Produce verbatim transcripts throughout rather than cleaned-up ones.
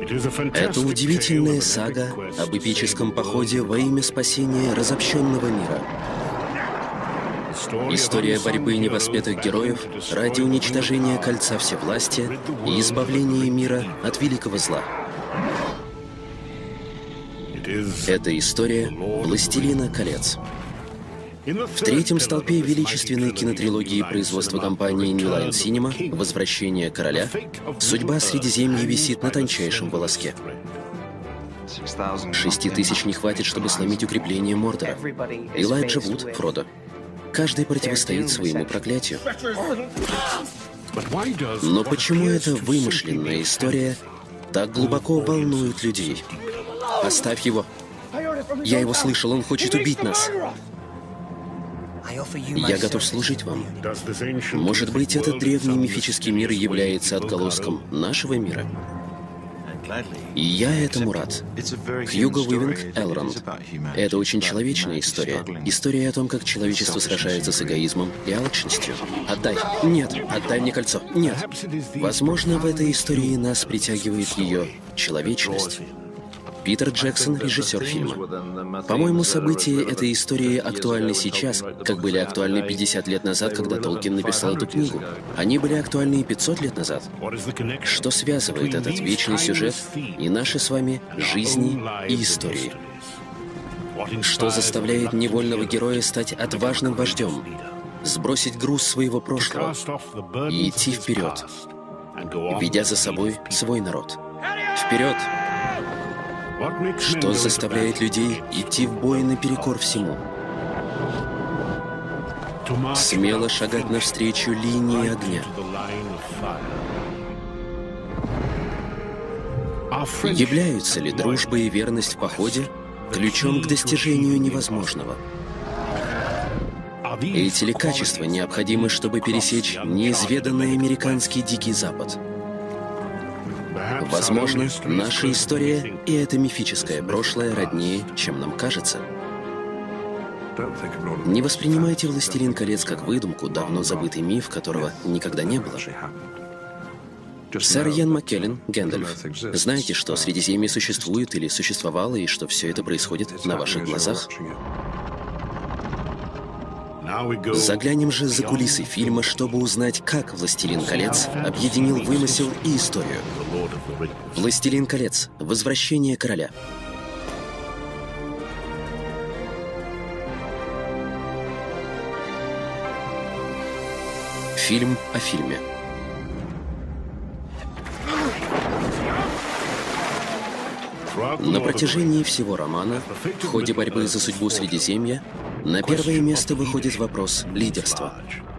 Это удивительная сага об эпическом походе во имя спасения разобщенного мира. История борьбы невоспетых героев ради уничтожения кольца всевластия и избавления мира от великого зла. Это история «Властелина колец». В третьем столпе величественной кинотрилогии производства компании New Line Cinema «Возвращение короля» судьба Средиземья висит на тончайшем волоске. Шести тысяч не хватит, чтобы сломить укрепление Мордора. Элайджа Вуд, Фродо. Каждый противостоит своему проклятию. Но почему эта вымышленная история так глубоко волнует людей? Оставь его. Я его слышал, он хочет убить нас. Я готов служить вам. Может быть, этот древний мифический мир является отголоском нашего мира? И я этому рад. Хьюго Уивинг, Элронд. Это очень человечная история. История о том, как человечество сражается с эгоизмом и алчностью. Отдай. Нет. Отдай мне кольцо. Нет. Возможно, в этой истории нас притягивает ее человечность. Питер Джексон, режиссер фильма. По-моему, события этой истории актуальны сейчас, как были актуальны пятьдесят лет назад, когда Толкин написал эту книгу. Они были актуальны и пятьсот лет назад. Что связывает этот вечный сюжет и наши с вами жизни и истории? Что заставляет невольного героя стать отважным вождем, сбросить груз своего прошлого и идти вперед, ведя за собой свой народ? Вперед! Что заставляет людей идти в бой наперекор всему? Смело шагать навстречу линии огня. Являются ли дружба и верность в походе ключом к достижению невозможного? Эти ли качества необходимы, чтобы пересечь неизведанный американский Дикий Запад? Возможно, наша история и это мифическое прошлое роднее, чем нам кажется. Не воспринимайте «Властелин колец» как выдумку, давно забытый миф, которого никогда не было. Сэр Иэн Маккеллен, Гэндальф. Знаете, что Средиземье существует или существовало, и что все это происходит на ваших глазах? Заглянем же за кулисы фильма, чтобы узнать, как «Властелин колец» объединил вымысел и историю. «Властелин колец. Возвращение короля». Фильм о фильме. На протяжении всего романа, в ходе борьбы за судьбу Средиземья, на первое место выходит вопрос лидерства.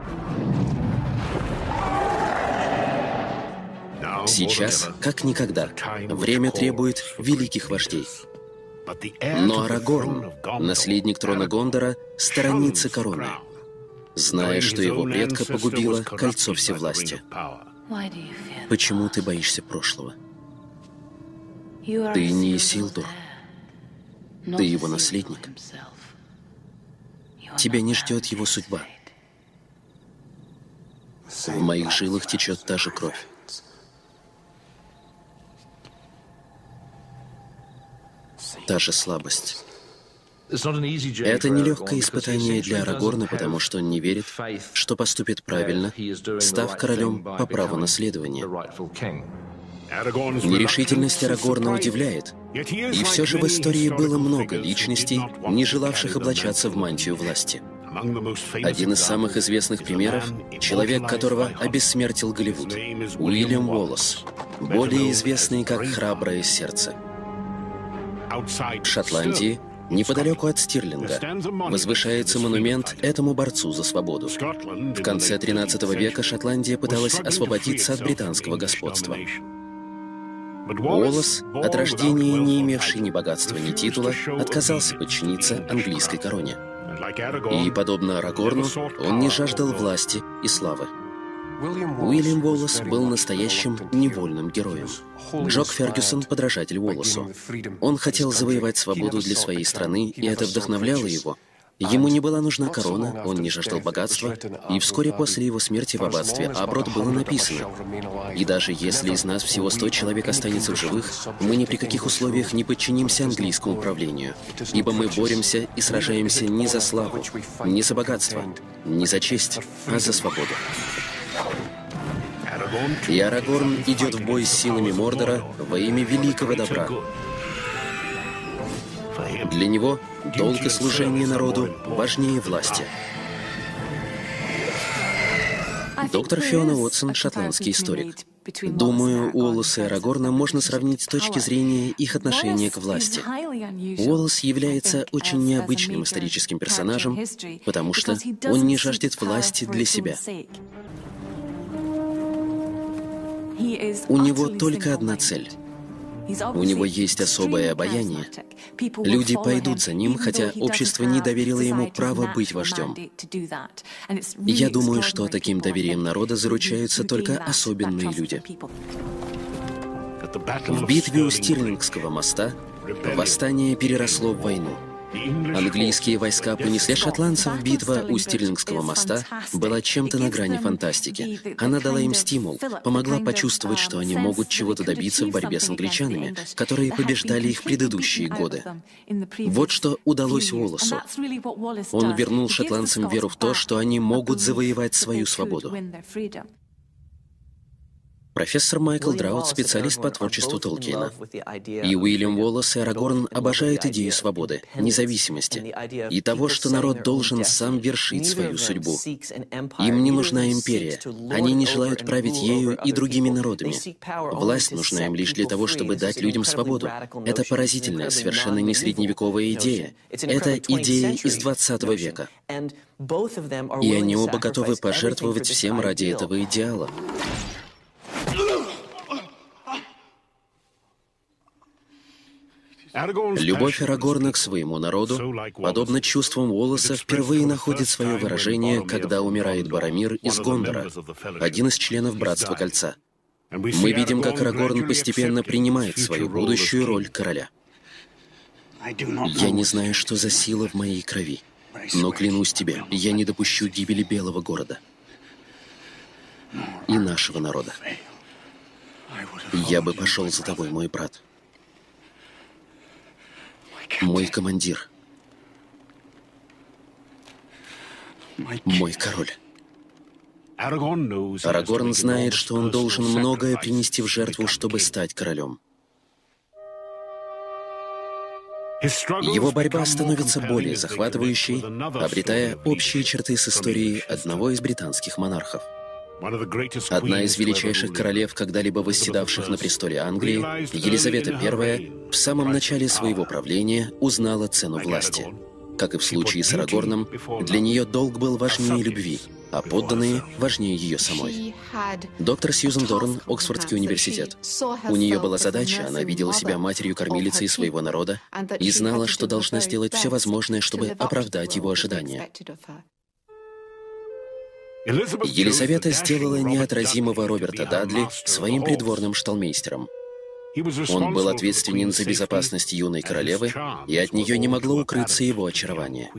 Сейчас, как никогда, время требует великих вождей. Но Арагорн, наследник трона Гондора, сторонится короны, зная, что его предка погубило кольцо всевластия. Почему ты боишься прошлого? Ты не Исилдур. Ты его наследник. Тебя не ждет его судьба. В моих жилах течет та же кровь. Та же слабость. Это нелегкое испытание для Арагорна, потому что он не верит, что поступит правильно, став королем по праву наследования. Нерешительность Арагорна удивляет. И все же в истории было много личностей, не желавших облачаться в мантию власти. Один из самых известных примеров — человек, которого обессмертил Голливуд — Уильям Уоллес, более известный как «Храброе сердце». В Шотландии, неподалеку от Стирлинга, возвышается монумент этому борцу за свободу. В конце тринадцатого века Шотландия пыталась освободиться от британского господства. Уоллес, от рождения не имевший ни богатства, ни титула, отказался подчиниться английской короне. И, подобно Арагорну, он не жаждал власти и славы. Уильям Уоллес был настоящим невольным героем. Джок Фергюсон — подражатель Уоллесу. Он хотел завоевать свободу для своей страны, и это вдохновляло его. Ему не была нужна корона, он не жаждал богатства, и вскоре после его смерти в аббатстве Аброт было написано: «И даже если из нас всего сто человек останется в живых, мы ни при каких условиях не подчинимся английскому правлению, ибо мы боремся и сражаемся не за славу, не за богатство, не за честь, а за свободу». И Арагорн идет в бой с силами Мордора во имя великого добра. Для него долг и служение народу важнее власти. Доктор Фиона Уотсон — шотландский историк. Думаю, Уоллеса и Арагорна можно сравнить с точки зрения их отношения к власти. Уоллес является очень необычным историческим персонажем, потому что он не жаждет власти для себя. У него только одна цель. У него есть особое обаяние. Люди пойдут за ним, хотя общество не доверило ему право быть вождем. Я думаю, что таким доверием народа заручаются только особенные люди. В битве у Стирлингского моста восстание переросло в войну. Английские войска понесли шотландцев. Битва у Стирлингского моста была чем-то на грани фантастики. Она дала им стимул, помогла почувствовать, что они могут чего-то добиться в борьбе с англичанами, которые побеждали их в предыдущие годы. Вот что удалось Уоллесу. Он вернул шотландцам веру в то, что они могут завоевать свою свободу. Профессор Майкл Драут — специалист по творчеству Толкиена. И Уильям Уоллес и Арагорн обожают идею свободы, независимости и того, что народ должен сам вершить свою судьбу. Им не нужна империя. Они не желают править ею и другими народами. Власть нужна им лишь для того, чтобы дать людям свободу. Это поразительная, совершенно не средневековая идея. Это идея из двадцатого века. И они оба готовы пожертвовать всем ради этого идеала. Любовь Арагорна к своему народу, подобно чувствам Уоллеса, впервые находит свое выражение, когда умирает Боромир из Гондора, один из членов Братства Кольца. Мы видим, как Арагорн постепенно принимает свою будущую роль короля. «Я не знаю, что за сила в моей крови, но клянусь тебе, я не допущу гибели Белого города и нашего народа. Я бы пошел за тобой, мой брат. Мой командир. Мой король». Арагорн знает, что он должен многое принести в жертву, чтобы стать королем. Его борьба становится более захватывающей, обретая общие черты с историей одного из британских монархов. Одна из величайших королев, когда-либо восседавших на престоле Англии, Елизавета Первая, в самом начале своего правления узнала цену власти. Как и в случае с Арагорном, для нее долг был важнее любви, а подданные важнее ее самой. Доктор Сьюзен Дорн, Оксфордский университет. У нее была задача, она видела себя матерью-кормилицей своего народа и знала, что должна сделать все возможное, чтобы оправдать его ожидания. Елизавета сделала неотразимого Роберта Дадли своим придворным шталмейстером. Он был ответственен за безопасность юной королевы, и от нее не могло укрыться его очарование.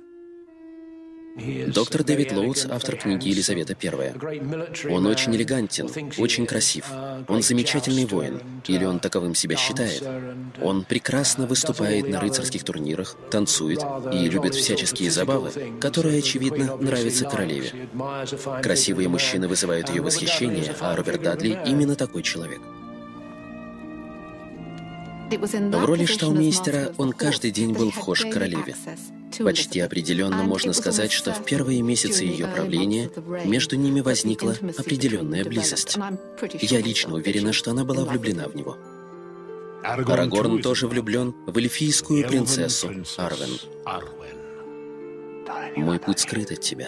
Доктор Дэвид Лоудс, автор книги «Елизавета Первая». Он очень элегантен, очень красив. Он замечательный воин, или он таковым себя считает. Он прекрасно выступает на рыцарских турнирах, танцует и любит всяческие забавы, которые, очевидно, нравятся королеве. Красивые мужчины вызывают ее восхищение, а Роберт Дадли именно такой человек. В роли шталмейстера он каждый день был вхож к королеве. Почти определенно можно сказать, что в первые месяцы ее правления между ними возникла определенная близость. Я лично уверена, что она была влюблена в него. Арагорн тоже влюблен в эльфийскую принцессу Арвен. «Мой путь скрыт от тебя.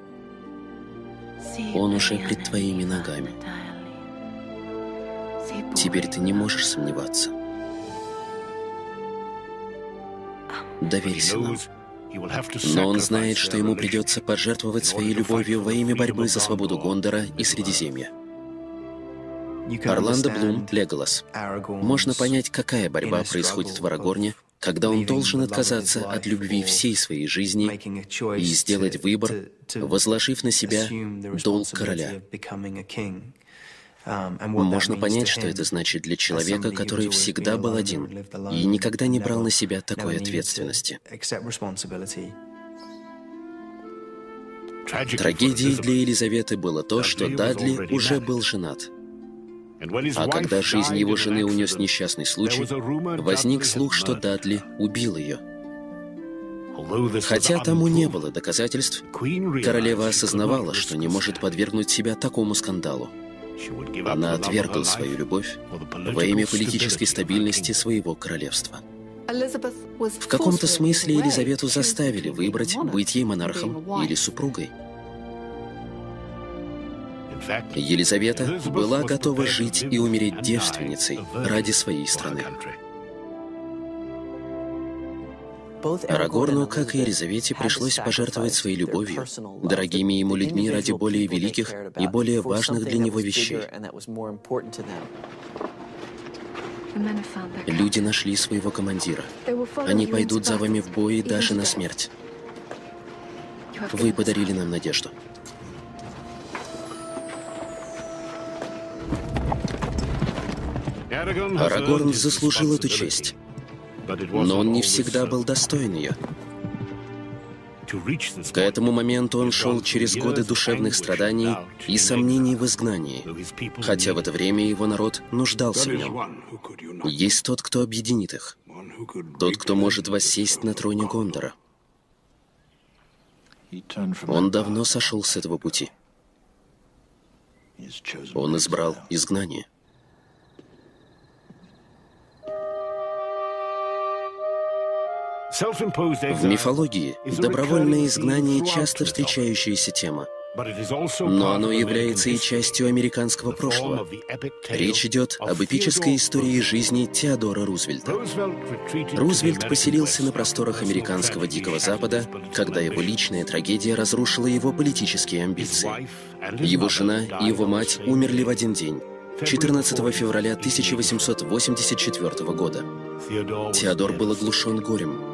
Он уже пред твоими ногами. Теперь ты не можешь сомневаться. Доверься нам». Но он знает, что ему придется пожертвовать своей любовью во имя борьбы за свободу Гондора и Средиземья. Орландо Блум, Леголас. Можно понять, какая борьба происходит в Арагорне, когда он должен отказаться от любви всей своей жизни и сделать выбор, возложив на себя долг короля. Можно понять, что это значит для человека, который всегда был один и никогда не брал на себя такой ответственности. Трагедией для Елизаветы было то, что Дадли уже был женат. А когда жизнь его жены унес несчастный случай, возник слух, что Дадли убил ее. Хотя тому не было доказательств, королева осознавала, что не может подвергнуть себя такому скандалу. Она отвергла свою любовь во имя политической стабильности своего королевства. В каком-то смысле Елизавету заставили выбрать, быть ей монархом или супругой. Елизавета была готова жить и умереть девственницей ради своей страны. Арагорну, как и Елизавете, пришлось пожертвовать своей любовью, дорогими ему людьми ради более великих и более важных для него вещей. Люди нашли своего командира. Они пойдут за вами в бой даже на смерть. Вы подарили нам надежду. Арагорн заслужил эту честь, но он не всегда был достоин ее. К этому моменту он шел через годы душевных страданий и сомнений в изгнании, хотя в это время его народ нуждался в нем. Есть тот, кто объединит их, тот, кто может воссесть на троне Гондора. Он давно сошел с этого пути. Он избрал изгнание. В мифологии добровольное изгнание часто встречающаяся тема, но оно является и частью американского прошлого. Речь идет об эпической истории жизни Теодора Рузвельта. Рузвельт поселился на просторах американского Дикого Запада, когда его личная трагедия разрушила его политические амбиции. Его жена и его мать умерли в один день, четырнадцатого февраля тысяча восемьсот восемьдесят четвёртого года. Теодор был оглушен горем.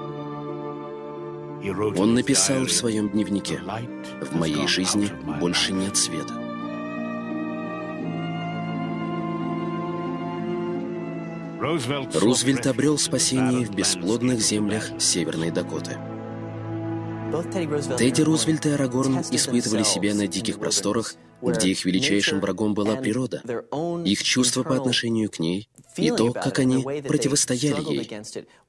Он написал в своем дневнике: «В моей жизни больше нет света». Рузвельт обрел спасение в бесплодных землях Северной Дакоты. Тедди Рузвельт и Арагорн испытывали себя на диких просторах, где их величайшим врагом была природа, их чувства по отношению к ней и то, как они противостояли ей.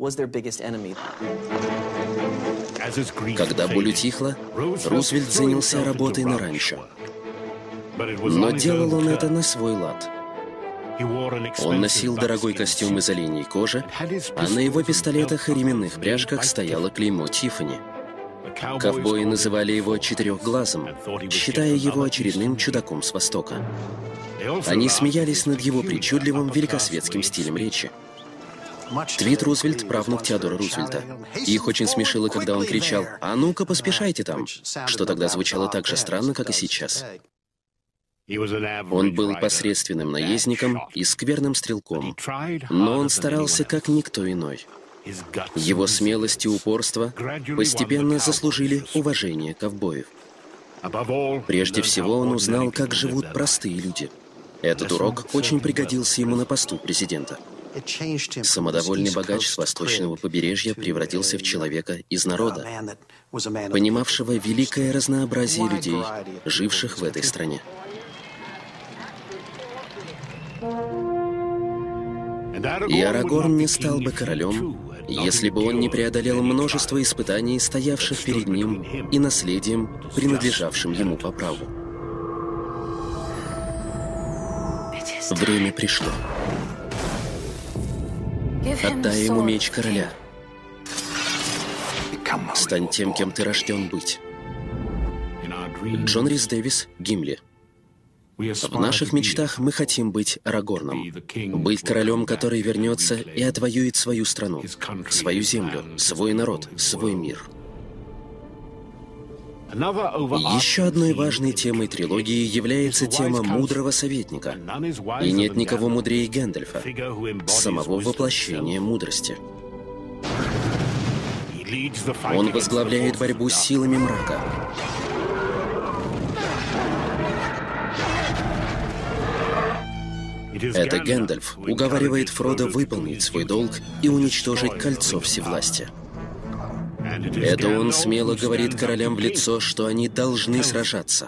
Когда боль утихла, Рузвельт занялся работой на ранчо. Но делал он это на свой лад. Он носил дорогой костюм из оленей кожи, а на его пистолетах и ременных пряжках стояло клеймо Тиффани. Ковбои называли его «четырехглазым», считая его очередным чудаком с Востока. Они смеялись над его причудливым великосветским стилем речи. Твит Рузвельт — правнук Теодора Рузвельта. Их очень смешило, когда он кричал: «А ну-ка, поспешайте там!», что тогда звучало так же странно, как и сейчас. Он был посредственным наездником и скверным стрелком, но он старался как никто иной. Его смелость и упорство постепенно заслужили уважение ковбоев. Прежде всего, он узнал, как живут простые люди. Этот урок очень пригодился ему на посту президента. Самодовольный богач с восточного побережья превратился в человека из народа, понимавшего великое разнообразие людей, живших в этой стране. И Арагорн не стал бы королем, если бы он не преодолел множество испытаний, стоявших перед ним, и наследием, принадлежавшим ему по праву. Время пришло. Отдай ему меч короля. Стань тем, кем ты рожден быть. Джон Рис Дэвис, Гимли. В наших мечтах мы хотим быть Арагорном, быть королем, который вернется и отвоюет свою страну, свою землю, свой народ, свой мир. Еще одной важной темой трилогии является тема мудрого советника. И нет никого мудрее Гэндальфа, самого воплощения мудрости. Он возглавляет борьбу с силами мрака. Это Гэндальф уговаривает Фродо выполнить свой долг и уничтожить кольцо всевластия. Это он смело говорит королям в лицо, что они должны сражаться.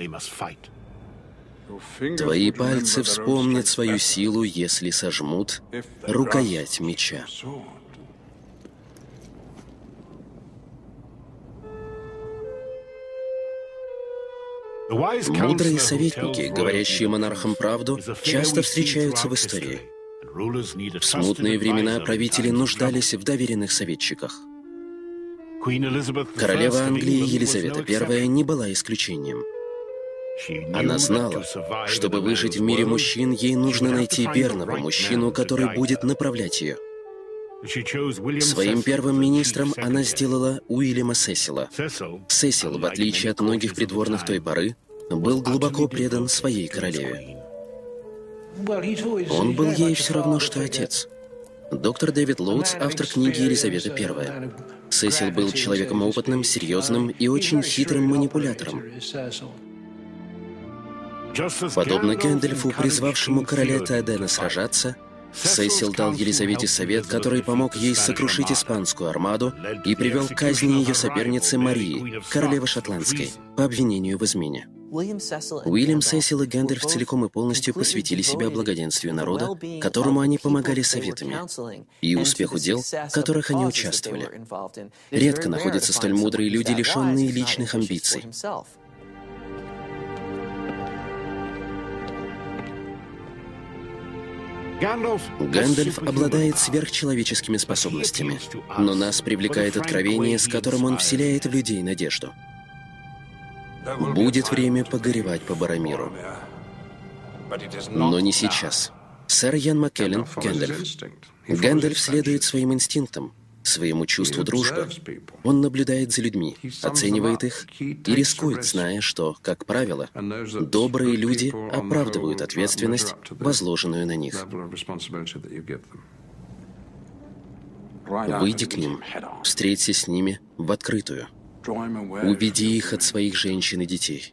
Твои пальцы вспомнят свою силу, если сожмут рукоять меча. Мудрые советники, говорящие монархам правду, часто встречаются в истории. В смутные времена правители нуждались в доверенных советчиках. Королева Англии Елизавета Первая не была исключением. Она знала, чтобы выжить в мире мужчин, ей нужно найти верного мужчину, который будет направлять ее. Своим первым министром она сделала Уильяма Сесила. Сесил, в отличие от многих придворных той поры, был глубоко предан своей королеве. Он был ей все равно, что отец. Доктор Дэвид Лоудс, автор книги «Елизавета Первая». Сесил был человеком опытным, серьезным и очень хитрым манипулятором. Подобно Гэндальфу, призвавшему короля Теодена сражаться, Сесил дал Елизавете совет, который помог ей сокрушить испанскую армаду и привел к казни ее соперницы Марии, королевы Шотландской, по обвинению в измене. Уильям Сесил и Гэндальф целиком и полностью посвятили себя благоденствию народа, которому они помогали советами, и успеху дел, в которых они участвовали. Редко находятся столь мудрые люди, лишенные личных амбиций. Гэндальф обладает сверхчеловеческими способностями, но нас привлекает откровение, с которым он вселяет в людей надежду. Будет время погоревать по Боромиру. Но не сейчас. Сэр Ян Маккеллен, Гэндальф. Гэндальф следует своим инстинктам, своему чувству дружбы. Он наблюдает за людьми, оценивает их и рискует, зная, что, как правило, добрые люди оправдывают ответственность, возложенную на них. Выйди к ним, встреться с ними в открытую. Уведи их от своих женщин и детей.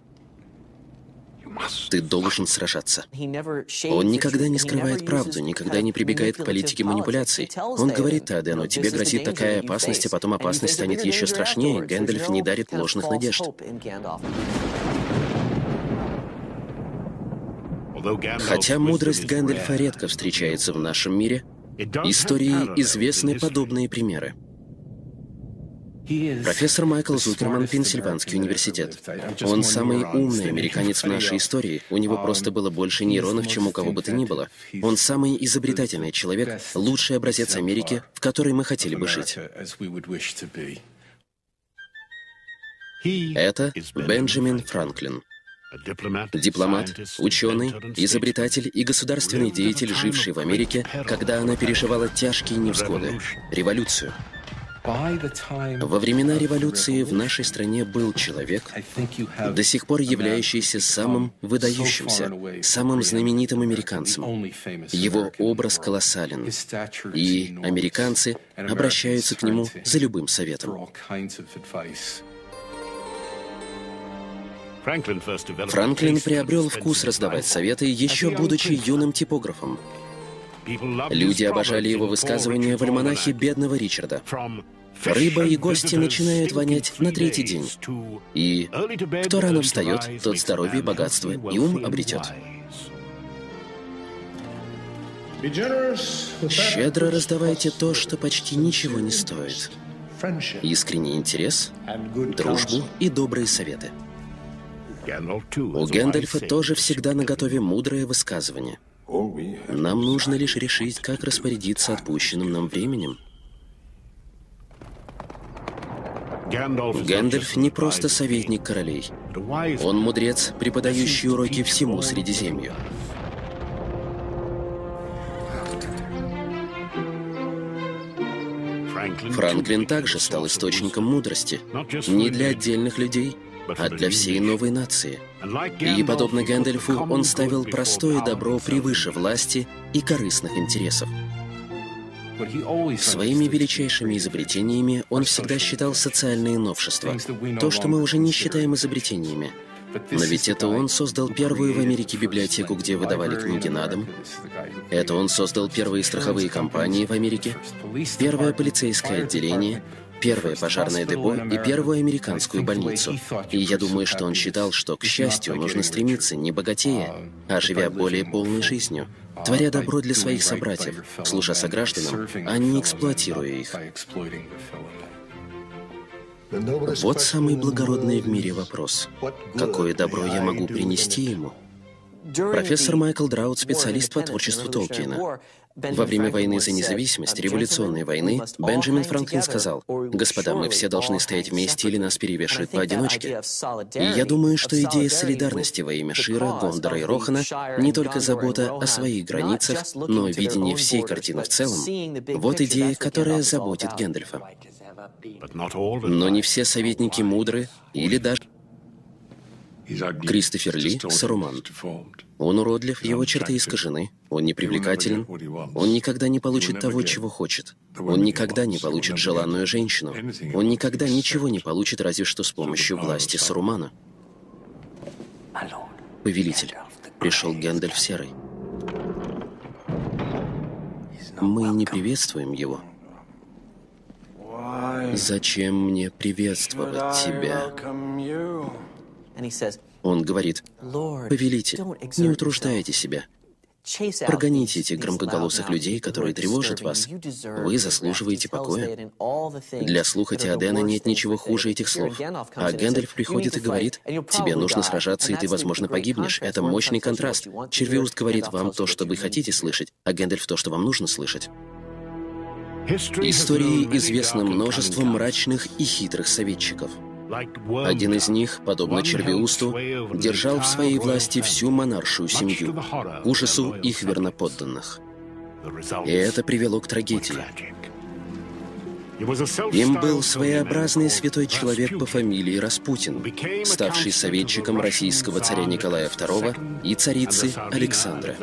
Ты должен сражаться. Он никогда не скрывает правду, никогда не прибегает к политике манипуляций. Он говорит Теодену: тебе грозит такая опасность, а потом опасность станет еще страшнее. Гэндальф не дарит ложных надежд. Хотя мудрость Гэндальфа редко встречается в нашем мире, истории известны подобные примеры. Профессор Майкл Зукерман, Пенсильванский университет. Он самый умный американец в нашей истории. У него просто было больше нейронов, чем у кого бы то ни было. Он самый изобретательный человек, лучший образец Америки, в которой мы хотели бы жить. Это Бенджамин Франклин. Дипломат, ученый, изобретатель и государственный деятель, живший в Америке, когда она переживала тяжкие невзгоды — революцию. Во времена революции в нашей стране был человек, до сих пор являющийся самым выдающимся, самым знаменитым американцем. Его образ колоссален, и американцы обращаются к нему за любым советом. Франклин приобрел вкус раздавать советы, еще будучи юным типографом. Люди обожали его высказывания в альманахе бедного Ричарда. Рыба и гости начинают вонять на третий день. И кто рано встает, тот здоровье, богатство и ум обретет. Щедро раздавайте то, что почти ничего не стоит. Искренний интерес, дружбу и добрые советы. У Гэндальфа тоже всегда наготове мудрое высказывание. Нам нужно лишь решить, как распорядиться отпущенным нам временем. Гэндальф не просто советник королей. Он мудрец, преподающий уроки всему Средиземью. Франклин также стал источником мудрости. Не для отдельных людей, а для всей новой нации. И, подобно Гэндальфу, он ставил простое добро превыше власти и корыстных интересов. Своими величайшими изобретениями он всегда считал социальные новшества, то, что мы уже не считаем изобретениями. Но ведь это он создал первую в Америке библиотеку, где выдавали книги на дом. Это он создал первые страховые компании в Америке, первое полицейское отделение, первое пожарное депо и первую американскую больницу. И я думаю, что он считал, что, к счастью, нужно стремиться, не богатея, а живя более полной жизнью, творя добро для своих собратьев, служа согражданам, а не эксплуатируя их. Вот самый благородный в мире вопрос. Какое добро я могу принести ему? Профессор Майкл Драут, специалист по творчеству Толкиена. Во время войны за независимость, революционной войны, Бенджамин Франклин сказал: «Господа, мы все должны стоять вместе, или нас перевешивают поодиночке». И я думаю, что идея солидарности во имя Шира, Гондора и Рохана не только забота о своих границах, но видение всей картины в целом — вот идея, которая заботит Гэндальфа. Но не все советники мудры, или даже Кристофер Ли — Саруман. Он уродлив, его черты искажены, он непривлекателен, он никогда не получит того, чего хочет, он никогда не получит желанную женщину, он никогда ничего не получит, разве что с помощью власти Сарумана. Повелитель. Пришел Гэндальф Серый. Мы не приветствуем его. Зачем мне приветствовать тебя? Он говорит: «Повелитель, не утруждайте себя. Прогоните этих громкоголосых людей, которые тревожат вас. Вы заслуживаете покоя». Для слуха Теодена нет ничего хуже этих слов. А Гэндальф приходит и говорит: «Тебе нужно сражаться, и ты, возможно, погибнешь». Это мощный контраст. Червеуст говорит вам то, что вы хотите слышать, а Гэндальф то, что вам нужно слышать. Истории известно множество мрачных и хитрых советчиков. Один из них, подобно Червеусту, держал в своей власти всю монаршую семью, к ужасу их верноподданных. И это привело к трагедии. Им был своеобразный святой человек по фамилии Распутин, ставший советчиком российского царя Николая второго и царицы Александры.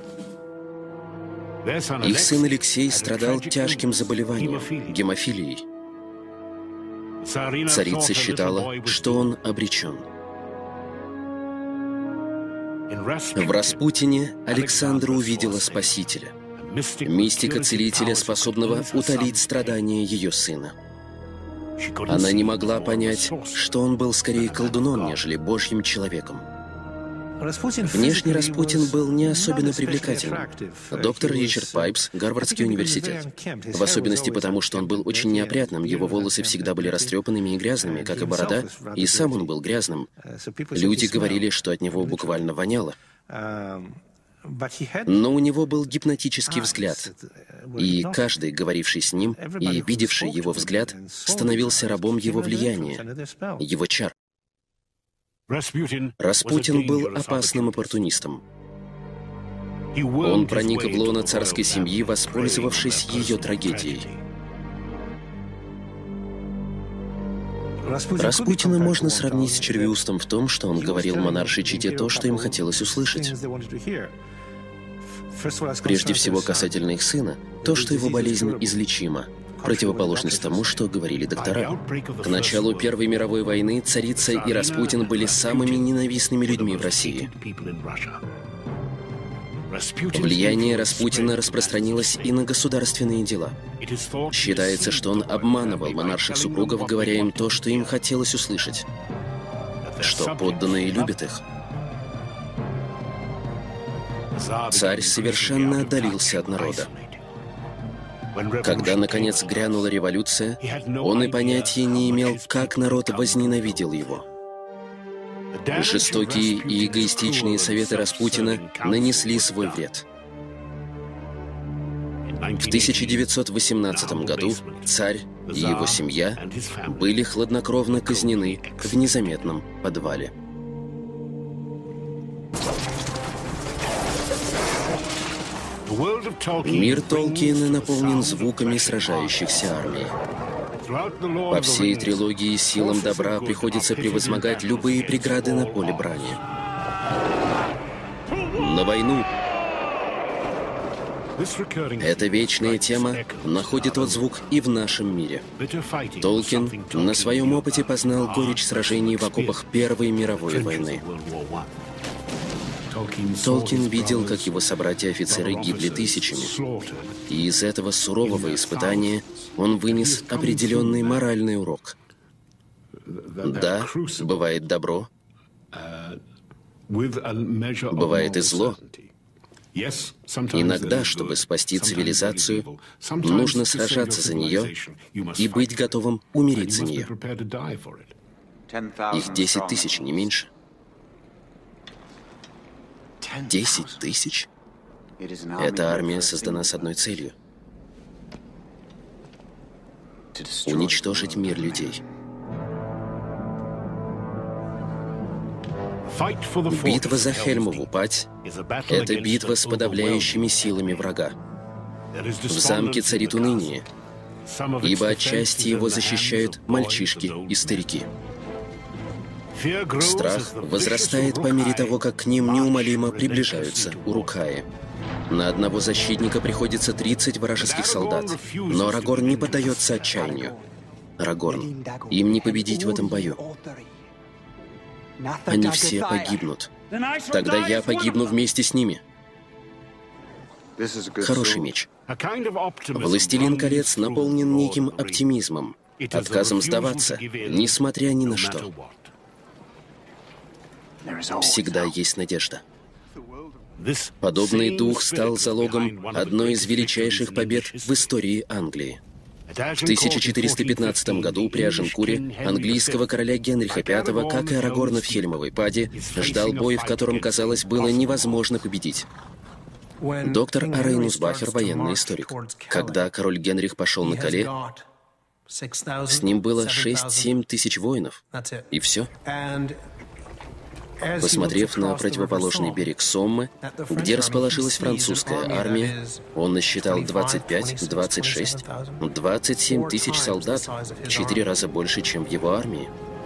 Их сын Алексей страдал тяжким заболеванием – гемофилией. Царица считала, что он обречен. В Распутине Александра увидела Спасителя, мистика-целителя, способного утолить страдания ее сына. Она не могла понять, что он был скорее колдуном, нежели Божьим человеком. Внешне Распутин был не особенно привлекательным. Доктор Ричард Пайпс, Гарвардский университет. В особенности потому, что он был очень неопрятным, его волосы всегда были растрепанными и грязными, как и борода, и сам он был грязным. Люди говорили, что от него буквально воняло. Но у него был гипнотический взгляд, и каждый, говоривший с ним и видевший его взгляд, становился рабом его влияния, его чар. Распутин был опасным оппортунистом. Он проник в лоно царской семьи, воспользовавшись ее трагедией. Распутина можно сравнить с Червеустом в том, что он говорил монаршей чете то, что им хотелось услышать. Прежде всего, касательно их сына, то, что его болезнь излечима, противоположность тому, что говорили доктора. К началу Первой мировой войны царица и Распутин были самыми ненавистными людьми в России. Влияние Распутина распространилось и на государственные дела. Считается, что он обманывал монарших супругов, говоря им то, что им хотелось услышать, что подданные любят их. Царь совершенно отдалился от народа. Когда, наконец, грянула революция, он и понятия не имел, как народ возненавидел его. Жестокие и эгоистичные советы Распутина нанесли свой вред. В тысяча девятьсот восемнадцатом году царь и его семья были хладнокровно казнены в незаметном подвале. Мир Толкиена наполнен звуками сражающихся армий. По всей трилогии силам добра приходится превозмогать любые преграды на поле брани. На войну! Эта вечная тема находит отзвук и в нашем мире. Толкин на своем опыте познал горечь сражений в окопах Первой мировой войны. Толкин видел, как его собратья-офицеры гибли тысячами. И из этого сурового испытания он вынес определенный моральный урок. Да, бывает добро, бывает и зло. Иногда, чтобы спасти цивилизацию, нужно сражаться за нее и быть готовым умереть за нее. Их десять тысяч, не меньше. Десять тысяч? Эта армия создана с одной целью — уничтожить мир людей. Битва за Хельмову Падь — это битва с подавляющими силами врага. В замке царит уныние, ибо отчасти его защищают мальчишки и старики. Страх возрастает по мере того, как к ним неумолимо приближаются урукаи. На одного защитника приходится тридцать вражеских солдат, но Арагорн не поддается отчаянию. Арагорн, им не победить в этом бою. Они все погибнут. Тогда я погибну вместе с ними. Хороший меч. «Властелин колец» наполнен неким оптимизмом, отказом сдаваться, несмотря ни на что. Всегда есть надежда. Подобный дух стал залогом одной из величайших побед в истории Англии. В тысяча четыреста пятнадцатом году при Аженкуре английского короля Генриха Пятого, как и Арагорна в Хельмовой Паде, ждал бой, в котором, казалось, было невозможно победить. Доктор Арейнус Бахер, военный историк. Когда король Генрих пошел на коле, с ним было шесть-семь тысяч воинов, и все. Посмотрев на противоположный берег Соммы, где расположилась французская армия, он насчитал двадцать пять, двадцать шесть, двадцать семь тысяч солдат, в четыре раза больше, чем в его армии.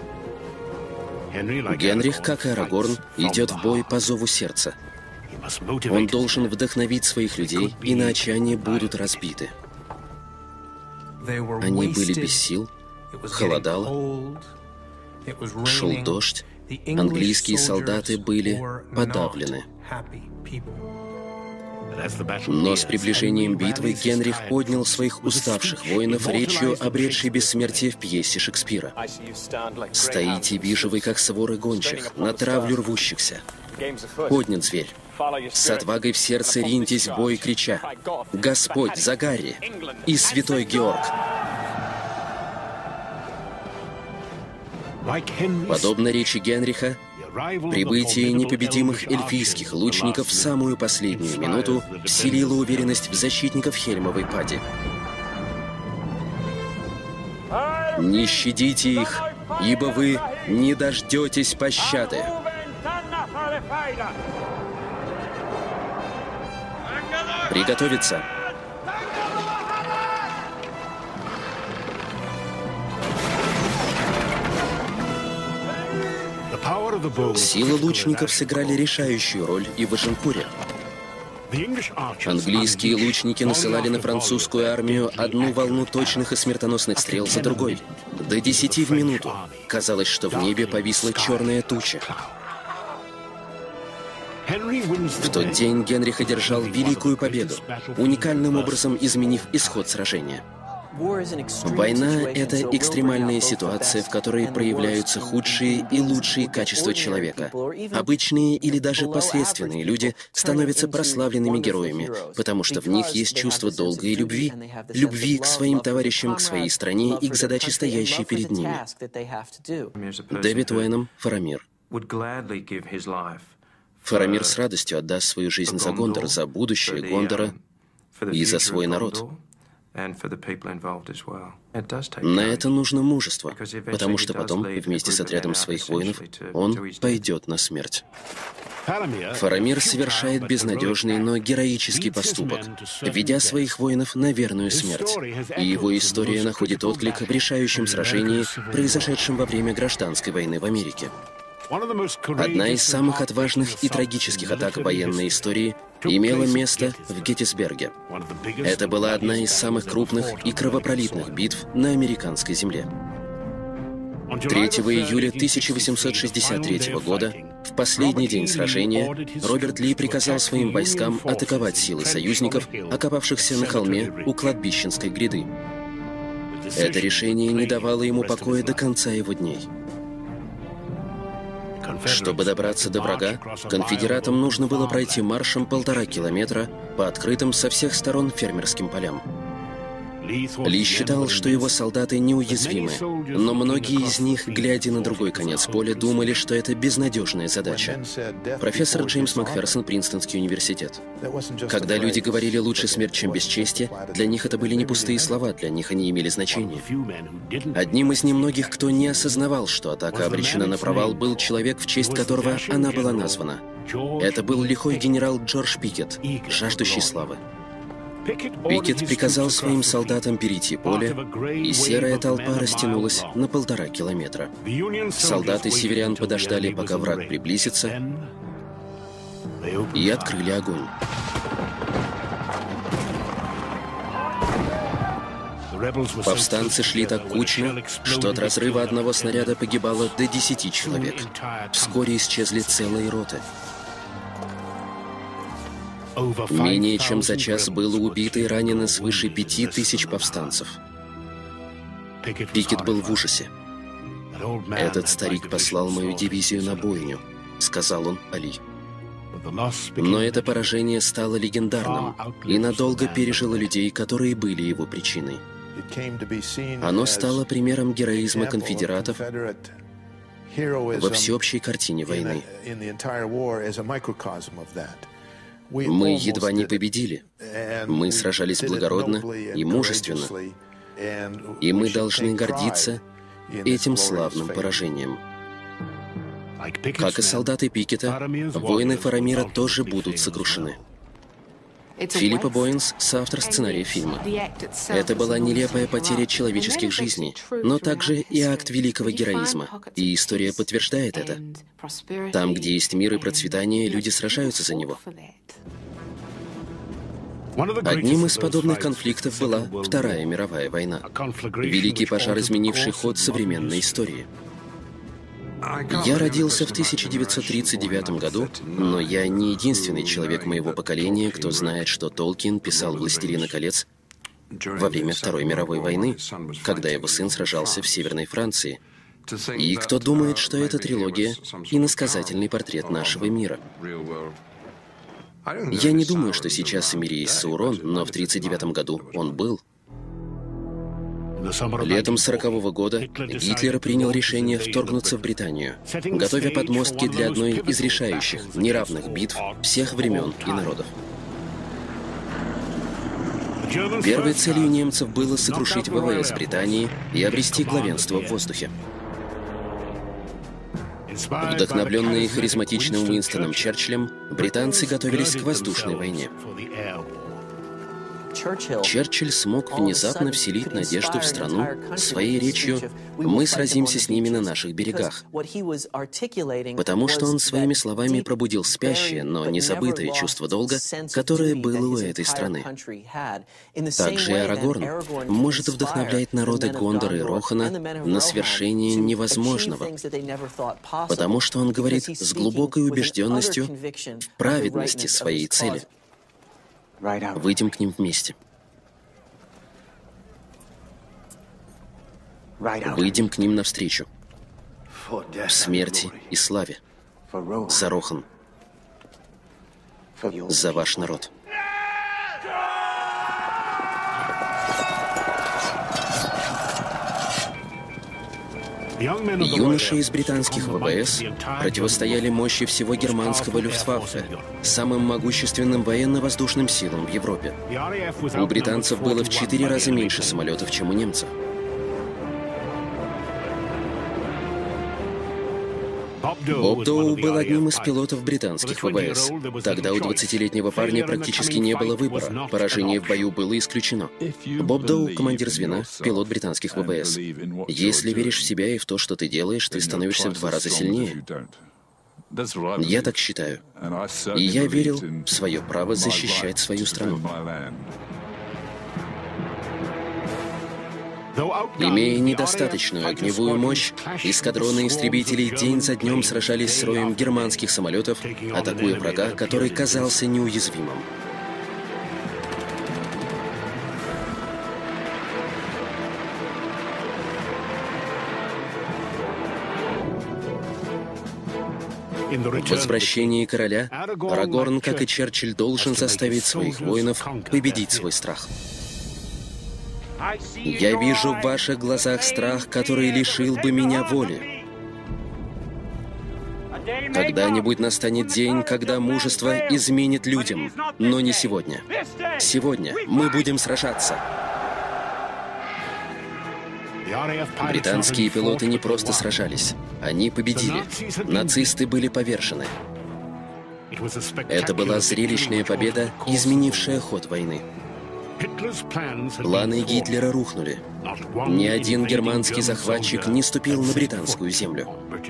Генрих, как и Арагорн, идет в бой по зову сердца. Он должен вдохновить своих людей, иначе они будут разбиты. Они были без сил, холодало, шел дождь. Английские солдаты были подавлены. Но с приближением битвы Генрих поднял своих уставших воинов речью, обретшей бессмертие в пьесе Шекспира. «Стоите, вижу вы, как своры гончих, на травлю рвущихся. Поднят зверь. С отвагой в сердце риньтесь в бой, крича: Господь за Гарри и святой Георг!» Подобно речи Генриха, прибытие непобедимых эльфийских лучников в самую последнюю минуту вселило уверенность в защитников Хельмовой Пади. «Не щадите их, ибо вы не дождетесь пощады!» «Приготовиться!» Силы лучников сыграли решающую роль и в Аженкуре. Английские лучники насылали на французскую армию одну волну точных и смертоносных стрел за другой. До десяти в минуту. Казалось, что в небе повисла черная туча. В тот день Генрих одержал великую победу, уникальным образом изменив исход сражения. Война — это экстремальная ситуация, в которой проявляются худшие и лучшие качества человека. Обычные или даже посредственные люди становятся прославленными героями, потому что в них есть чувство долга и любви, любви к своим товарищам, к своей стране и к задаче, стоящей перед ними. Дэвид Уэйном, Фарамир. Фарамир с радостью отдаст свою жизнь за Гондор, за будущее Гондора и за свой народ. На это нужно мужество, потому что потом, вместе с отрядом своих воинов, он пойдет на смерть. Фарамир совершает безнадежный, но героический поступок, ведя своих воинов на верную смерть. И его история находит отклик в решающем сражении, произошедшем во время гражданской войны в Америке. Одна из самых отважных и трагических атак военной истории имело место в Геттисберге. Это была одна из самых крупных и кровопролитных битв на американской земле. третьего июля тысяча восемьсот шестьдесят третьего года, в последний день сражения, Роберт Ли приказал своим войскам атаковать силы союзников, окопавшихся на холме у кладбищенской гряды. Это решение не давало ему покоя до конца его дней. Чтобы добраться до врага, конфедератам нужно было пройти маршем полтора километра по открытым со всех сторон фермерским полям. Ли считал, что его солдаты неуязвимы, но многие из них, глядя на другой конец поля, думали, что это безнадежная задача. Профессор Джеймс Макферсон, Принстонский университет. Когда люди говорили «лучше смерть, чем бесчестие», для них это были не пустые слова, для них они имели значение. Одним из немногих, кто не осознавал, что атака обречена на провал, был человек, в честь которого она была названа. Это был лихой генерал Джордж Пикет, жаждущий славы. Пикет приказал своим солдатам перейти поле, и серая толпа растянулась на полтора километра. Солдаты северян подождали, пока враг приблизится, и открыли огонь. Повстанцы шли так кучно, что от разрыва одного снаряда погибало до десяти человек. Вскоре исчезли целые роты. Менее чем за час было убито и ранено свыше пяти тысяч повстанцев. Пикет был в ужасе. «Этот старик послал мою дивизию на бойню», — сказал он Али. Но это поражение стало легендарным и надолго пережило людей, которые были его причиной. Оно стало примером героизма конфедератов во всеобщей картине войны. Мы едва не победили. Мы сражались благородно и мужественно. И мы должны гордиться этим славным поражением. Как и солдаты Пикета, воины Фарамира тоже будут сокрушены. Филиппа Боинс — соавтор сценария фильма. Это была нелепая потеря человеческих жизней, но также и акт великого героизма. И история подтверждает это. Там, где есть мир и процветание, люди сражаются за него. Одним из подобных конфликтов была Вторая мировая война. Великий пожар, изменивший ход современной истории. Я родился в тысяча девятьсот тридцать девятом году, но я не единственный человек моего поколения, кто знает, что Толкин писал «Властелина колец» во время Второй мировой войны, когда его сын сражался в Северной Франции, и кто думает, что эта трилогия — иносказательный портрет нашего мира. Я не думаю, что сейчас в мире есть Саурон, но в тридцать девятом году он был. Летом сорокового года Гитлер принял решение вторгнуться в Британию, готовя подмостки для одной из решающих, неравных битв всех времен и народов. Первой целью немцев было сокрушить ВВС Британии и обрести главенство в воздухе. Вдохновленные харизматичным Уинстоном Черчиллем, британцы готовились к воздушной войне. Черчилль смог внезапно вселить надежду в страну своей речью «Мы сразимся с ними на наших берегах», потому что он своими словами пробудил спящее, но не забытое чувство долга, которое было у этой страны. Также и Арагорн может вдохновлять народы Гондора и Рохана на свершение невозможного, потому что он говорит с глубокой убежденностью в праведности своей цели. Выйдем к ним вместе. Выйдем к ним навстречу. В смерти и славе. За Рохан. За ваш народ. Юноши из британских ВВС противостояли мощи всего германского Люфтваффе, самым могущественным военно-воздушным силам в Европе. У британцев было в четыре раза меньше самолетов, чем у немцев. Боб Доу был одним из пилотов британских ВВС. Тогда у двадцатилетнего парня практически не было выбора. Поражение в бою было исключено. Боб Доу — командир звена, пилот британских ВВС. Если веришь в себя и в то, что ты делаешь, ты становишься в два раза сильнее. Я так считаю. И я верил в свое право защищать свою страну. Имея недостаточную огневую мощь, эскадроны истребителей день за днем сражались с роем германских самолетов, атакуя врага, который казался неуязвимым. В «Возвращении короля» Арагорн, как и Черчилль, должен заставить своих воинов победить свой страх. «Я вижу в ваших глазах страх, который лишил бы меня воли. Когда-нибудь настанет день, когда мужество изменит людям, но не сегодня. Сегодня мы будем сражаться». Британские пилоты не просто сражались, они победили. Нацисты были повержены. Это была зрелищная победа, изменившая ход войны. Планы Гитлера рухнули. Ни один германский захватчик не ступил на британскую землю.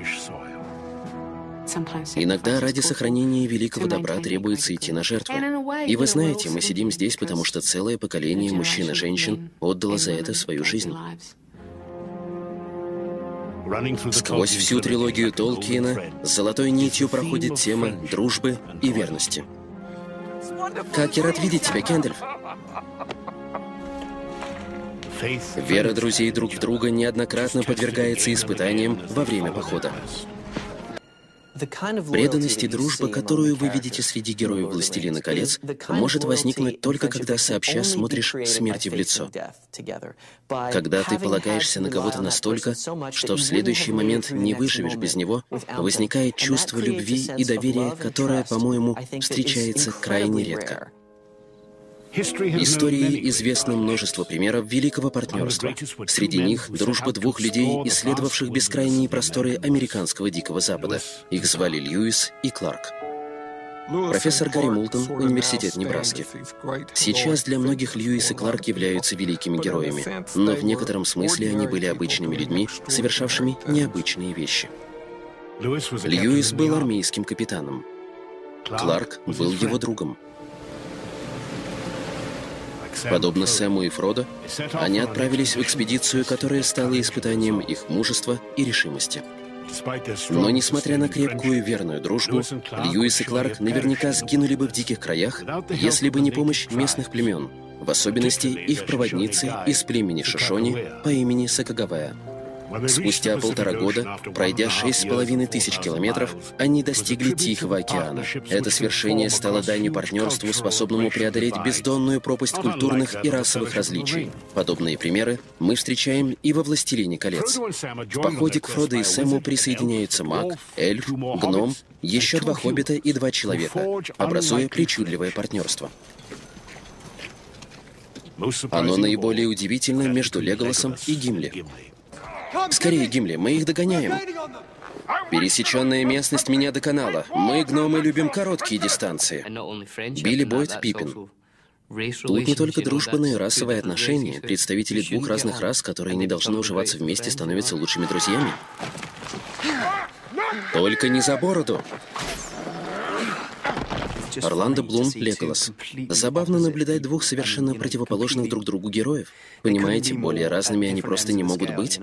Иногда ради сохранения великого добра требуется идти на жертву. И вы знаете, мы сидим здесь, потому что целое поколение мужчин и женщин отдало за это свою жизнь. Сквозь всю трилогию Толкиена золотой нитью проходит тема дружбы и верности. Как я рад видеть тебя, Кэндальф! Вера друзей друг в друга неоднократно подвергается испытаниям во время похода. Преданность и дружба, которую вы видите среди героев «Властелина колец», может возникнуть только когда сообща смотришь смерти в лицо. Когда ты полагаешься на кого-то настолько, что в следующий момент не выживешь без него, возникает чувство любви и доверия, которое, по-моему, встречается крайне редко. Истории известно множество примеров великого партнерства. Среди них дружба двух людей, исследовавших бескрайние просторы американского Дикого Запада. Их звали Льюис и Кларк. Профессор Гарри Мултон, Университет Небраски. Сейчас для многих Льюис и Кларк являются великими героями, но в некотором смысле они были обычными людьми, совершавшими необычные вещи. Льюис был армейским капитаном. Кларк был его другом. Подобно Сэму и Фродо, они отправились в экспедицию, которая стала испытанием их мужества и решимости. Но, несмотря на крепкую и верную дружбу, Льюис и Кларк наверняка сгинули бы в диких краях, если бы не помощь местных племен, в особенности их проводницы из племени Шошони по имени Сакагавая. Спустя полтора года, пройдя шесть с половиной тысяч километров, они достигли Тихого океана. Это свершение стало данью партнерству, способному преодолеть бездонную пропасть культурных и расовых различий. Подобные примеры мы встречаем и во «Властелине колец». В походе к Фродо и Сэму присоединяются маг, эльф, гном, еще два хоббита и два человека, образуя причудливое партнерство. Оно наиболее удивительно между Леголасом и Гимли. Скорее, Гимли, мы их догоняем. Пересеченная местность меня доконала. Мы, гномы, любим короткие дистанции. Билли Бойд Пиппин. Тут не только дружба, но и расовые отношения. Представители двух разных рас, которые не должны уживаться вместе, становятся лучшими друзьями. Только не за бороду. Орландо Блум, Леголас. Забавно наблюдать двух совершенно противоположных друг другу героев. Понимаете, более разными они просто не могут быть.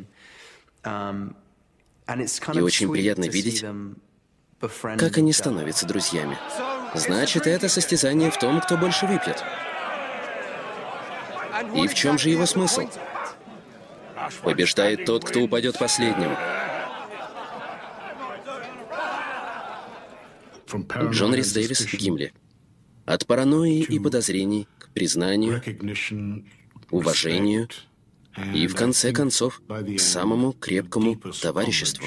И очень приятно видеть, как они становятся друзьями. Значит, это состязание в том, кто больше выпьет. И в чем же его смысл? Побеждает тот, кто упадет последним. Джон Рис Дэвис, Гимли. От паранойи и подозрений к признанию, уважению и, в конце концов, к самому крепкому товариществу.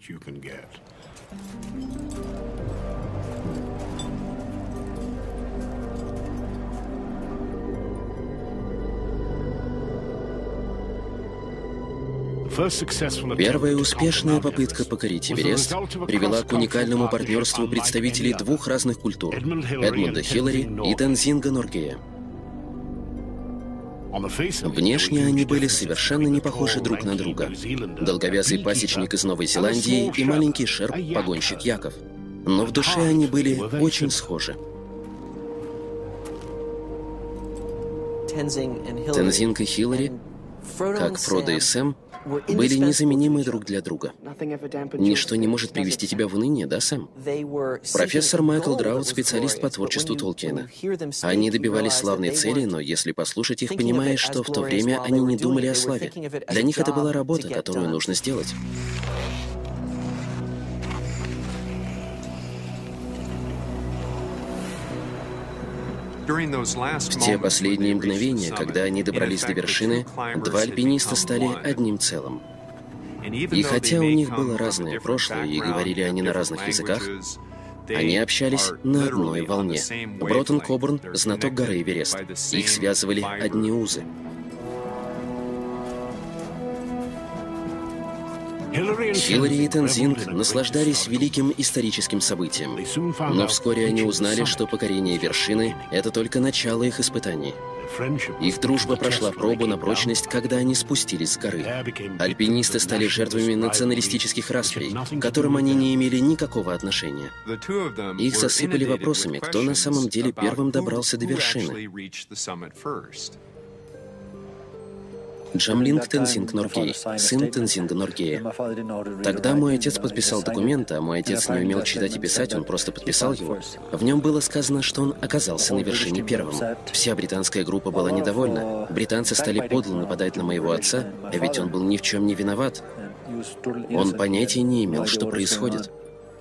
Первая успешная попытка покорить Эверест привела к уникальному партнерству представителей двух разных культур – Эдмунда Хиллари и Тензинга Норгея. Внешне они были совершенно не похожи друг на друга. Долговязый пасечник из Новой Зеландии и маленький шерп-погонщик Яков. Но в душе они были очень схожи. Тензинг и Хиллари, как Фродо и Сэм, были незаменимы друг для друга. Ничто не может привести тебя в уныние, да, Сэм? Профессор Майкл Драут — специалист по творчеству Толкиена. Они добивались славной цели, но если послушать их, понимаешь, что в то время они не думали о славе. Для них это была работа, которую нужно сделать. В те последние мгновения, когда они добрались до вершины, два альпиниста стали одним целым. И хотя у них было разное прошлое, и говорили они на разных языках, они общались на одной волне. Броттон Кобурн — знаток горы Эверест. Их связывали одни узы. Хиллари и Тензинг наслаждались великим историческим событием. Но вскоре они узнали, что покорение вершины — это только начало их испытаний. Их дружба прошла пробу на прочность, когда они спустились с горы. Альпинисты стали жертвами националистических расприй, к которым они не имели никакого отношения. Их засыпали вопросами, кто на самом деле первым добрался до вершины. Джамлинг Тензинг Норгей, сын Тензинга Норгея. Тогда мой отец подписал документ, а мой отец не умел читать и писать, он просто подписал его. В нем было сказано, что он оказался на вершине первым. Вся британская группа была недовольна. Британцы стали подло нападать на моего отца, а ведь он был ни в чем не виноват. Он понятия не имел, что происходит.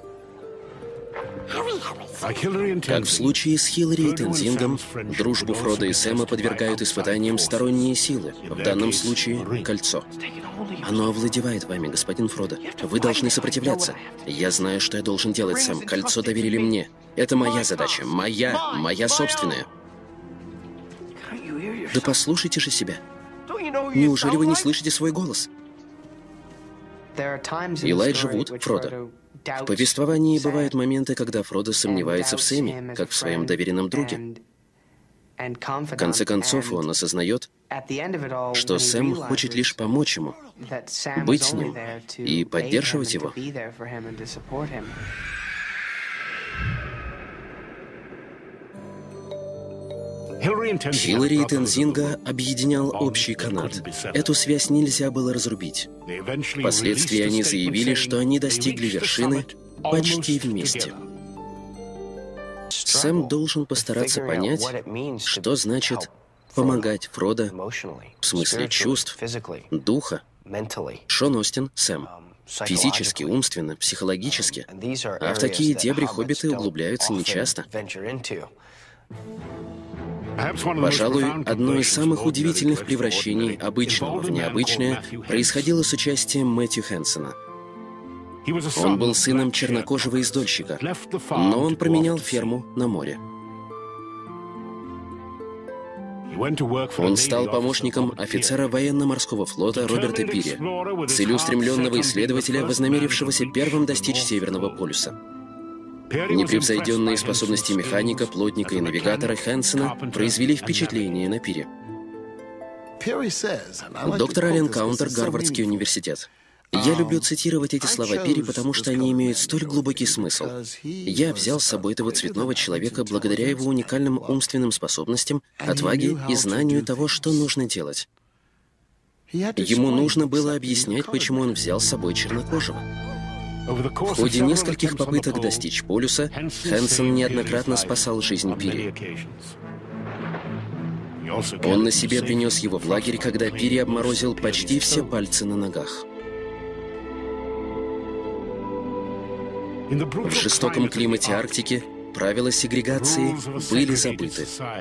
Как в случае с Хиллари и Тензингом, дружбу Фродо и Сэма подвергают испытаниям сторонние силы, в данном случае — кольцо. Оно овладевает вами, господин Фродо. Вы должны сопротивляться. Я знаю, что я должен делать, Сэм. Кольцо доверили мне. Это моя задача. Моя, моя собственная. Да послушайте же себя. Неужели вы не слышите свой голос? Элайджа Вуд, Фродо. В повествовании бывают моменты, когда Фродо сомневается в Сэме, как в своем доверенном друге. В конце концов, он осознает, что Сэм хочет лишь помочь ему, быть с ним и поддерживать его. Хиллари и Тензинга объединял общий канат. Эту связь нельзя было разрубить. Впоследствии они заявили, что они достигли вершины почти вместе. Сэм должен постараться понять, что значит помогать Фродо в смысле чувств, духа. Шон Остин — Сэм. Физически, умственно, психологически. А в такие дебри хоббиты углубляются нечасто. Пожалуй, одно из самых удивительных превращений обычного в необычное происходило с участием Мэтью Хэнсона. Он был сыном чернокожего издольщика, но он променял ферму на море. Он стал помощником офицера военно-морского флота Роберта Пири, целеустремленного исследователя, вознамерившегося первым достичь Северного полюса. Непревзойденные способности механика, плотника и навигатора Хэнсона произвели впечатление на Пири. Доктор Ален Каунтер, Гарвардский университет. Я люблю цитировать эти слова Пири, потому что они имеют столь глубокий смысл. Я взял с собой этого цветного человека благодаря его уникальным умственным способностям, отваге и знанию того, что нужно делать. Ему нужно было объяснять, почему он взял с собой чернокожего. В ходе нескольких попыток достичь полюса Хэнсон неоднократно спасал жизнь Пири. Он на себе принес его в лагерь, когда Пири обморозил почти все пальцы на ногах. В жестоком климате Арктики правила сегрегации были забыты.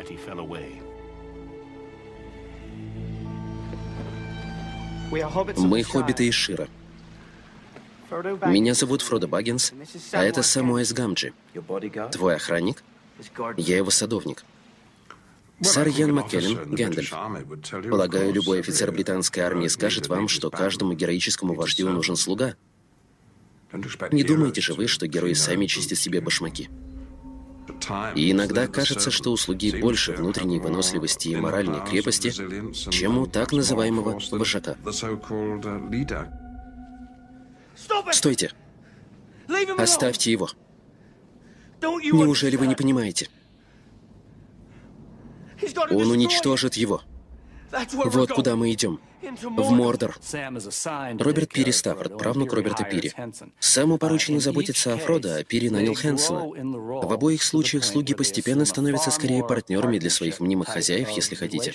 Мы хоббиты из Шира. Меня зовут Фродо Баггинс, а это Самуэс Гамджи. Твой охранник? Я его садовник. Сэр Ян Маккеллен, Гэндальф. Полагаю, любой офицер британской армии скажет вам, что каждому героическому вождю нужен слуга. Не думаете же вы, что герои сами чистят себе башмаки? И иногда кажется, что у слуги больше внутренней выносливости и моральной крепости, чем у так называемого вожака. Стойте! Оставьте его! Неужели вы не понимаете? Он уничтожит его. Вот куда мы идем. В Мордор. Роберт Пири Стаффорд, правнук Роберта Пири. Сэму поручено заботиться о Фродо, а Пири нанял Хэнсона. В обоих случаях слуги постепенно становятся скорее партнерами для своих мнимых хозяев, если хотите.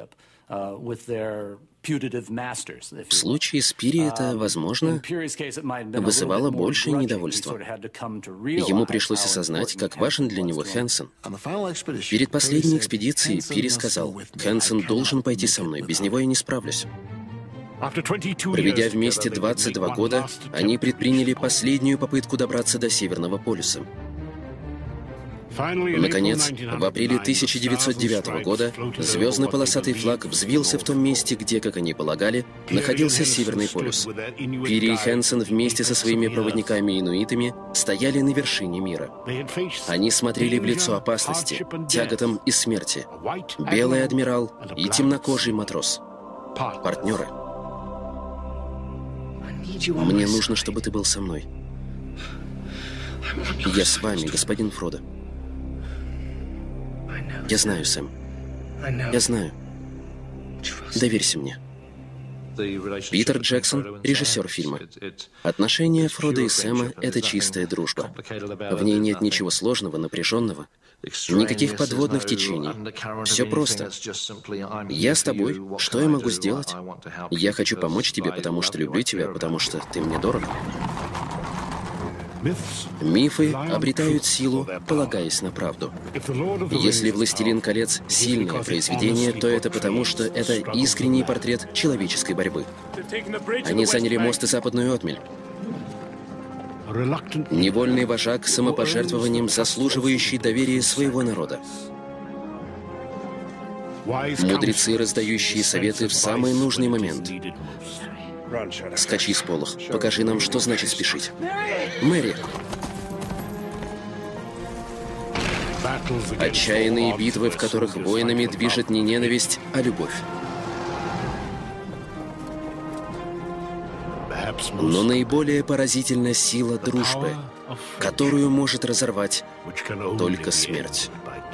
В случае с Пири это, возможно, вызывало большее недовольство. Ему пришлось осознать, как важен для него Хэнсон. Перед последней экспедицией Пири сказал: «Хэнсон должен пойти со мной, без него я не справлюсь». Проведя вместе двадцать два года, они предприняли последнюю попытку добраться до Северного полюса. Наконец, в апреле тысяча девятьсот девятого года звездно-полосатый флаг взвился в том месте, где, как они полагали, находился Северный полюс. Пири и Хэнсон вместе со своими проводниками-инуитами стояли на вершине мира. Они смотрели в лицо опасности, тяготам и смерти. Белый адмирал и темнокожий матрос. Партнеры. Мне нужно, чтобы ты был со мной. Я с вами, господин Фродо. Я знаю, Сэм. Я знаю. Доверься мне. Питер Джексон, режиссер фильма. Отношения Фродо и Сэма — это чистая дружба. В ней нет ничего сложного, напряженного, никаких подводных течений. Все просто. Я с тобой. Что я могу сделать? Я хочу помочь тебе, потому что люблю тебя, потому что ты мне дорог. Мифы обретают силу, полагаясь на правду. Если «Властелин колец» — сильное произведение, то это потому, что это искренний портрет человеческой борьбы. Они заняли мост и Западную отмель. Невольный вожак самопожертвованием, заслуживающий доверия своего народа. Мудрецы, раздающие советы в самый нужный момент. Скачи, Сполох. Покажи нам, что значит спешить. Мэри! Отчаянные битвы, в которых воинами движет не ненависть, а любовь. Но наиболее поразительна сила дружбы, которую может разорвать только смерть.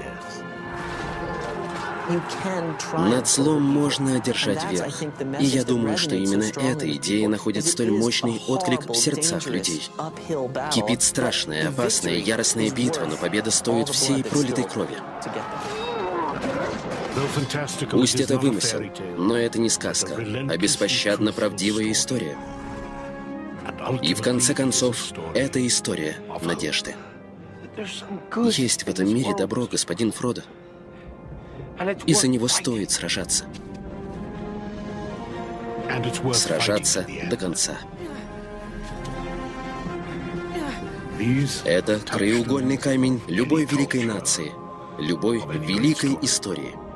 Над злом можно одержать верх. И я думаю, что именно эта идея находит столь мощный отклик в сердцах людей. Кипит страшная, опасная, яростная битва, но победа стоит всей пролитой крови. Пусть это вымысел, но это не сказка, а беспощадно правдивая история. И в конце концов, это история надежды. Есть в этом мире добро, господин Фродо. И за него стоит сражаться. Сражаться до конца. Это краеугольный камень любой великой нации, любой великой истории.